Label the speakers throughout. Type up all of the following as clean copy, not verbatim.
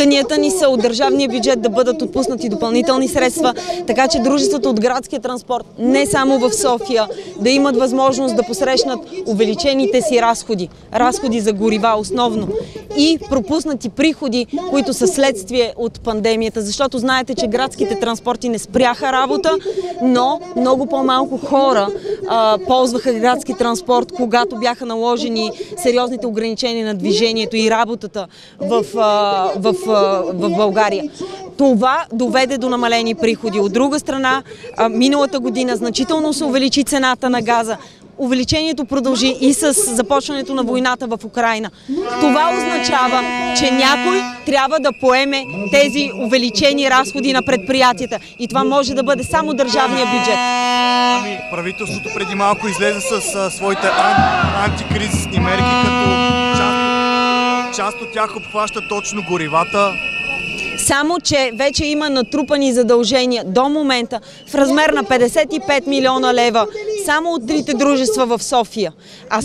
Speaker 1: Исканията ни са от държавния бюджет да бъдат отпуснати допълнителни средства, така че дружествата от градския транспорт, не само в София, да имат възможност да посрещнат увеличените си разходи за горива основно и пропуснати приходи, които са следствие от пандемията, защото знаете, че градските транспорти не спряха работа, но много по-малко хора ползваха градски транспорт, когато бяха наложени сериозните ограничения на движението и работата в България. Това доведе до намалени приходи. От друга страна, миналата година значително се увеличи цената на газа. Увеличението продължи и с започването на войната в Украйна. Това означава, че някой трябва да поеме тези увеличени разходи на предприятията. И това може да бъде само държавния бюджет.
Speaker 2: Правителството преди малко излезе с своите антикризисни мерки, като част от тях обхваща точно горивата.
Speaker 1: Само че вече има натрупани задължения до момента в размер на 55 милиона лева само от трите дружества в София. А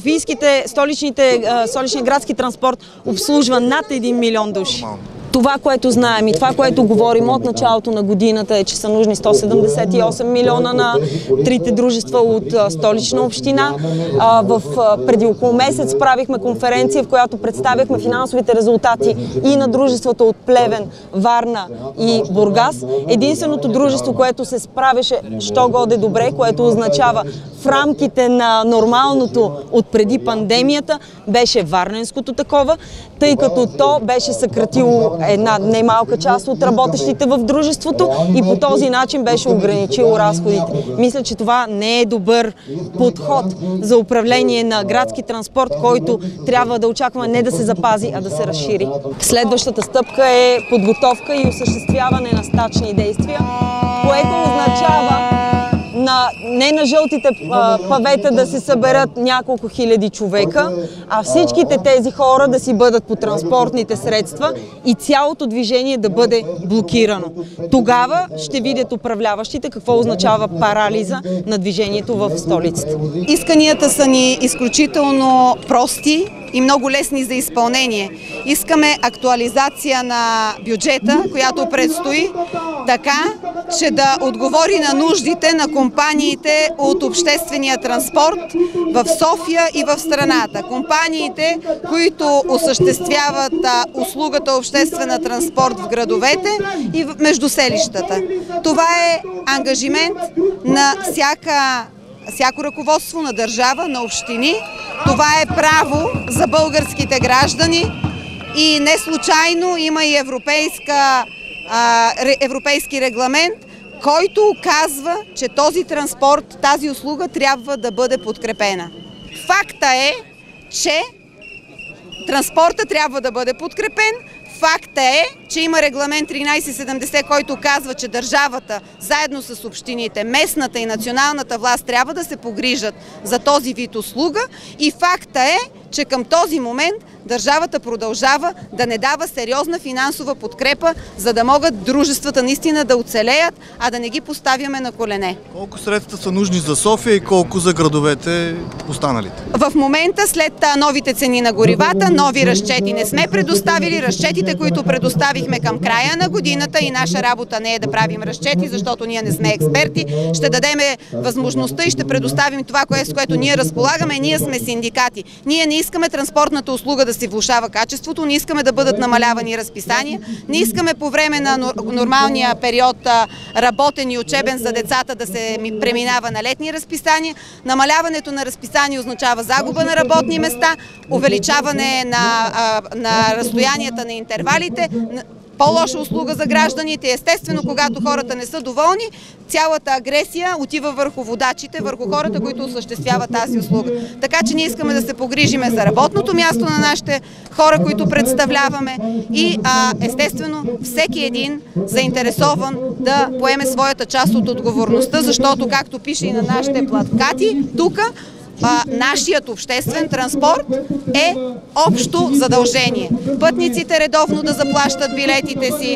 Speaker 1: столичният градски транспорт обслужва над 1 милион души. Това, което знаем и това, което говорим от началото на годината е, че са нужни 178 милиона на трите дружества от Столична община. Преди около месец правихме конференция, в която представяхме финансовите резултати и на дружеството от Плевен, Варна и Бургас. Единственото дружество, което се справеше що-годе добре, което означава в рамките на нормалното от преди пандемията, беше варненското такова, тъй като то беше съкратило една немалка част от работещите в дружеството и по този начин беше ограничило разходите. Мисля, че това не е добър подход за управление на градски транспорт, който трябва да очакваме не да се запази, а да се разшири. Следващата стъпка е подготовка и осъществяване на стачни действия, което означава не на жълтите павета да се съберат няколко хиляди човека, а всичките тези хора да си бъдат по транспортните средства и цялото движение да бъде блокирано. Тогава ще видят управляващите какво означава парализа на движението в столицата.
Speaker 3: Исканията са ни изключително прости и много лесни за изпълнение. Искаме актуализация на бюджета, която предстои, така, че да отговори на нуждите на компаниите от обществения транспорт в София и в страната. Компаниите, които осъществяват услугата обществена транспорт в градовете и между селищата. Това е ангажимент на всяко ръководство на държава, на общини. Това е право за българските граждани и не случайно има и европейски регламент, който указва, че този транспорт, тази услуга трябва да бъде подкрепена. Факта е, че транспорта трябва да бъде подкрепен. Факта е, че има регламент 1370, който казва, че държавата, заедно с общините, местната и националната власт трябва да се погрижат за този вид услуга. И факта е, че към този момент държавата продължава да не дава сериозна финансова подкрепа, за да могат дружествата наистина да оцелеят, а да не ги поставяме на колене.
Speaker 2: Колко средства са нужни за София и колко за градовете останалите?
Speaker 3: В момента, след новите цени на горивата, нови разчети не сме предоставили. Разчетите, които предоставихме към края на годината, и наша работа не е да правим разчети, защото ние не сме експерти, ще дадем възможността и ще предоставим това, с което ние разполагаме. Ние сме синдикати. Ние не искаме транспортната услуга да се влошава качеството, не искаме да бъдат намалявани разписания, не искаме по време на нормалния период работен и учебен за децата да се преминава на летни разписания. Намаляването на разписания означава загуба на работни места, увеличаване на разстоянията на интервалите, по-лоша услуга за гражданите. Естествено, когато хората не са доволни, цялата агресия отива върху водачите, върху хората, които осъществяват тази услуга. Така че ние искаме да се погрижиме за работното място на нашите хора, които представляваме и естествено всеки един заинтересован да поеме своята част от отговорността, защото, както пише и на нашите плакати, тук нашият обществен транспорт е общо задължение. Пътниците редовно да заплащат билетите си,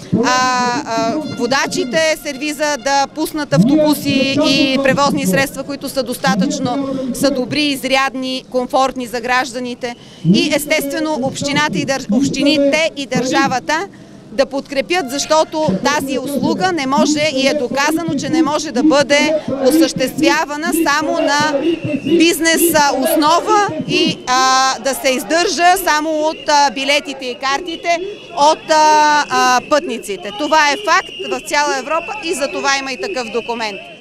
Speaker 3: водачите сервиза да пуснат автобуси и превозни средства, които са достатъчно добри, изрядни, комфортни за гражданите и естествено общините и държавата да подкрепят, защото тази услуга не може и е доказано, че не може да бъде осъществявана само на бизнес основа и да се издържа само от билетите и картите от пътниците. Това е факт в цяла Европа и за това има и такъв документ.